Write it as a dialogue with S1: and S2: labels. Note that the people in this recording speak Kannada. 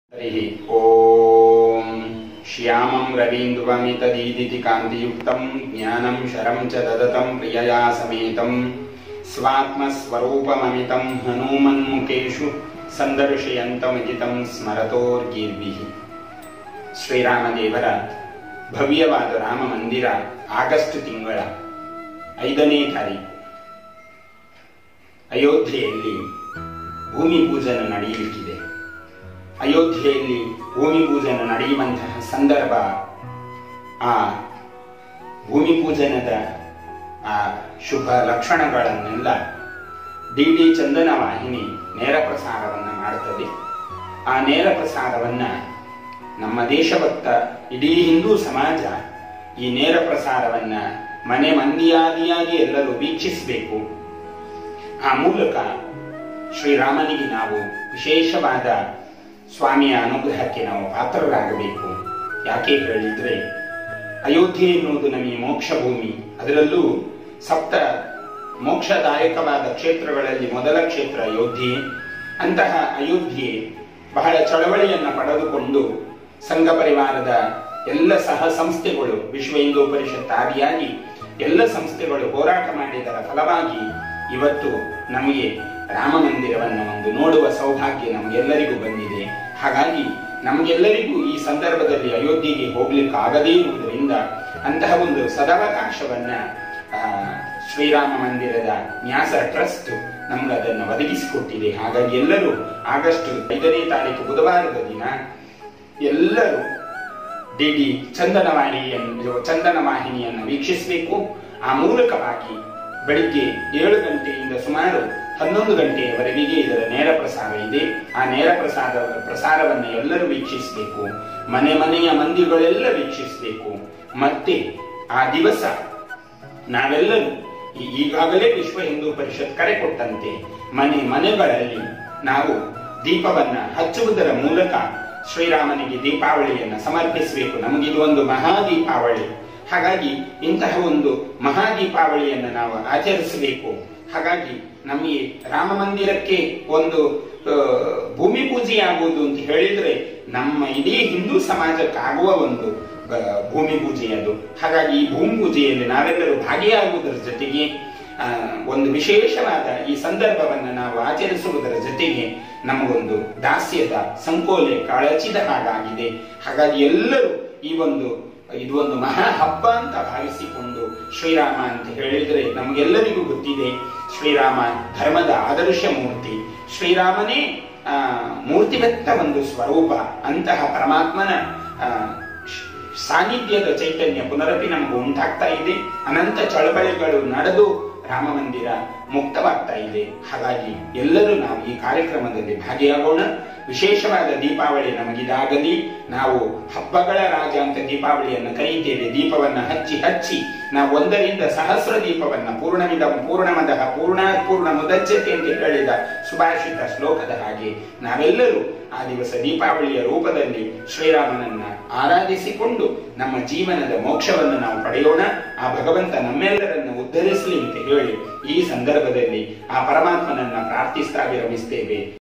S1: ओम श्यामं रवीन्द्रवमितदीदिति कान्तियुक्तं ज्ञानं शरं च ददतं प्रियया समेतं स्वात्मस्वरूपममितं हनुमन्मुखेषु संदर्शयन्तमितं स्मरतोर्गीर्भिः। ಶ್ರೀರಾಮದೇವರ ಭವ್ಯವಾದ ರಾಮ ಮಂದಿರ ಆಗಸ್ಟ್ ತಿಂಗಳ 5ನೇ ತಾರೀಕು ಅಯೋಧ್ಯೆಯಲ್ಲಿ ಭೂಮಿ ಪೂಜನ ನಡೆಯಲಿಕ್ಕಿದೆ. ಅಯೋಧ್ಯೆಯಲ್ಲಿ ಭೂಮಿ ಪೂಜನ ನಡೆಯುವಂತಹ ಸಂದರ್ಭ, ಆ ಭೂಮಿ ಪೂಜನದ ಆ ಶುಭ ಲಕ್ಷಣಗಳನ್ನೆಲ್ಲ ಡಿ ಚಂದನ ವಾಹಿನಿ ನೇರ ಪ್ರಸಾರವನ್ನು ಮಾಡುತ್ತದೆ. ಆ ನೇರ ಪ್ರಸಾರವನ್ನ ನಮ್ಮ ದೇಶಭಕ್ತ ಇಡೀ ಹಿಂದೂ ಸಮಾಜ ಈ ನೇರ ಪ್ರಸಾರವನ್ನ ಮನೆ ಮಂದಿಯಾದಿಯಾಗಿ ಎಲ್ಲರೂ ವೀಕ್ಷಿಸಬೇಕು. ಆ ಮೂಲಕ ಶ್ರೀರಾಮನಿಗೆ ನಾವು ವಿಶೇಷವಾದ ಸ್ವಾಮಿಯ ಅನುಗ್ರಹಕ್ಕೆ ನಾವು ಪಾತ್ರರಾಗಬೇಕು. ಯಾಕೆ ಹೇಳಿದ್ರೆ, ಅಯೋಧ್ಯೆ ಎನ್ನುವುದು ನಮಗೆ ಮೋಕ್ಷ ಭೂಮಿ. ಅದರಲ್ಲೂ ಸಪ್ತ ಮೋಕ್ಷದಾಯಕವಾದ ಕ್ಷೇತ್ರಗಳಲ್ಲಿ ಮೊದಲ ಕ್ಷೇತ್ರ ಅಯೋಧ್ಯೆ. ಅಂತಹ ಅಯೋಧ್ಯೆ ಬಹಳ ಚಳವಳಿಯನ್ನು ಪಡೆದುಕೊಂಡು ಸಂಘ ಪರಿವಾರದ ಎಲ್ಲ ಸಹ ಸಂಸ್ಥೆಗಳು, ವಿಶ್ವ ಹಿಂದೂ ಪರಿಷತ್ ಆದಿಯಾಗಿ ಎಲ್ಲ ಸಂಸ್ಥೆಗಳು ಹೋರಾಟ ಮಾಡಿದರ ಫಲವಾಗಿ ಇವತ್ತು ನಮಗೆ ರಾಮ ಮಂದಿರವನ್ನು ಒಂದು ನೋಡುವ ಸೌಭಾಗ್ಯ ನಮಗೆಲ್ಲರಿಗೂ ಬಂದಿದೆ. ಹಾಗಾಗಿ ನಮಗೆಲ್ಲರಿಗೂ ಈ ಸಂದರ್ಭದಲ್ಲಿ ಅಯೋಧ್ಯೆಗೆ ಹೋಗ್ಲಿಕ್ಕೆ ಆಗದೇ ಇರುವುದರಿಂದ ಅಂತಹ ಒಂದು ಸದಾವಕಾಶವನ್ನ ಶ್ರೀರಾಮ ಮಂದಿರದ ನ್ಯಾಸ ಟ್ರಸ್ಟ್ ನಮ್ಗೆ ಅದನ್ನು ಒದಗಿಸಿಕೊಟ್ಟಿದೆ. ಹಾಗಾಗಿ ಎಲ್ಲರೂ ಆಗಸ್ಟ್ 5ನೇ ತಾರೀಕು ಬುಧವಾರದ ದಿನ ಎಲ್ಲರೂ ಡಿ ಚಂದನ ವಾಹಿನಿಯನ್ನು ವೀಕ್ಷಿಸಬೇಕು. ಆ ಮೂಲಕವಾಗಿ ಬೆಳಿಗ್ಗೆ 7 ಗಂಟೆಯಿಂದ ಸುಮಾರು 11 ಗಂಟೆಯವರೆಗೆ ಇದರ ನೇರ ಪ್ರಸಾರ ಇದೆ. ಆ ನೇರ ಪ್ರಸಾರವನ್ನು ಎಲ್ಲರೂ ವೀಕ್ಷಿಸಬೇಕು. ಮನೆಯ ಮಂದಿಗಳೆಲ್ಲ ವೀಕ್ಷಿಸಬೇಕು. ಮತ್ತೆ ಆ ದಿವಸ ನಾವೆಲ್ಲರೂ ಈಗಾಗಲೇ ವಿಶ್ವ ಹಿಂದೂ ಪರಿಷತ್ ಕರೆ ಕೊಟ್ಟಂತೆ ಮನೆಗಳಲ್ಲಿ ನಾವು ದೀಪವನ್ನ ಹಚ್ಚುವುದರ ಮೂಲಕ ಶ್ರೀರಾಮನಿಗೆ ದೀಪಾವಳಿಯನ್ನು ಸಮರ್ಪಿಸಬೇಕು. ನಮಗಿದು ಒಂದು ಮಹಾದೀಪಾವಳಿ. ಹಾಗಾಗಿ ಇಂತಹ ಒಂದು ಮಹಾದೀಪಾವಳಿಯನ್ನು ನಾವು ಆಚರಿಸಬೇಕು. ಹಾಗಾಗಿ ನಮಗೆ ರಾಮ ಮಂದಿರಕ್ಕೆ ಒಂದು ಭೂಮಿ ಪೂಜೆಯಾಗುವುದು ಅಂತ ಹೇಳಿದ್ರೆ ನಮ್ಮ ಇಡೀ ಹಿಂದೂ ಸಮಾಜಕ್ಕಾಗುವ ಒಂದು ಭೂಮಿ ಪೂಜೆ ಅದು. ಹಾಗಾಗಿ ಈ ಭೂಮಿ ಪೂಜೆಯಲ್ಲಿ ನಾವೆಲ್ಲರೂ ಭಾಗಿಯಾಗುವುದರ ಜೊತೆಗೆ ಒಂದು ವಿಶೇಷವಾದ ಈ ಸಂದರ್ಭವನ್ನು ನಾವು ಆಚರಿಸುವುದರ ಜೊತೆಗೆ ನಮಗೊಂದು ದಾಸ್ಯದ ಸಂಕೋಲೆ ಕಳಚಿದ ಹಾಗಾಗಿದೆ. ಹಾಗಾಗಿ ಎಲ್ಲರೂ ಇದು ಒಂದು ಮಹಾ ಹಬ್ಬ ಅಂತ ಭಾವಿಸಿಕೊಂಡು ಶ್ರೀರಾಮ ಅಂತ ಹೇಳಿದ್ರೆ ನಮಗೆಲ್ಲರಿಗೂ ಗೊತ್ತಿದೆ, ಶ್ರೀರಾಮ ಧರ್ಮದ ಆದರ್ಶ ಮೂರ್ತಿ. ಶ್ರೀರಾಮನೇ ಮೂರ್ತಿವೆತ್ತ ಒಂದು ಸ್ವರೂಪ. ಅಂತಹ ಪರಮಾತ್ಮನ ಸಾನ್ನಿಧ್ಯದ ಚೈತನ್ಯ ಪುನರಪಿ ನಮಗೆ ಉಂಟಾಗ್ತಾ ಇದೆ. ಅನಂತ ಚಳವಳಿಗಳು ನಡೆದು ರಾಮ ಮಂದಿರ ಮುಕ್ತವಾಗ್ತಾ ಇದೆ. ಹಾಗಾಗಿ ಎಲ್ಲರೂ ನಾವು ಈ ಕಾರ್ಯಕ್ರಮದಲ್ಲಿ ಭಾಗಿಯಾಗೋಣ. ವಿಶೇಷವಾದ ದೀಪಾವಳಿ ನಮಗಿದಾಗಲಿ. ನಾವು ಹಬ್ಬಗಳ ರಾಜ ಅಂತ ದೀಪಾವಳಿಯನ್ನು ಕರೀತೇವೆ. ದೀಪವನ್ನ ಹಚ್ಚಿ ನಾವು 1ರಿಂದ ಸಹಸ್ರ ದೀಪವನ್ನ ಪೂರ್ಣಮದಃ ಪೂರ್ಣಾತ್ ಪೂರ್ಣ ಮುದಚ್ಯತೆ ಅಂತ ಹೇಳಿದ ಸುಭಾಷಿತ ಶ್ಲೋಕದ ಹಾಗೆ ನಾವೆಲ್ಲರೂ ಆ ದಿವಸ ದೀಪಾವಳಿಯ ರೂಪದಲ್ಲಿ ಶ್ರೀರಾಮನನ್ನ ಆರಾಧಿಸಿಕೊಂಡು ನಮ್ಮ ಜೀವನದ ಮೋಕ್ಷವನ್ನು ನಾವು ಪಡೆಯೋಣ. ಆ ಭಗವಂತ ನಮ್ಮೆಲ್ಲರನ್ನು ಉದ್ಧರಿಸಲಿ ಅಂತ ಹೇಳಿ ಈ ಸಂದರ್ಭದಲ್ಲಿ ಆ ಪರಮಾತ್ಮನನ್ನ ಪ್ರಾರ್ಥಿಸ್ತಾ ವಿರಮಿಸ್ತೇವೆ.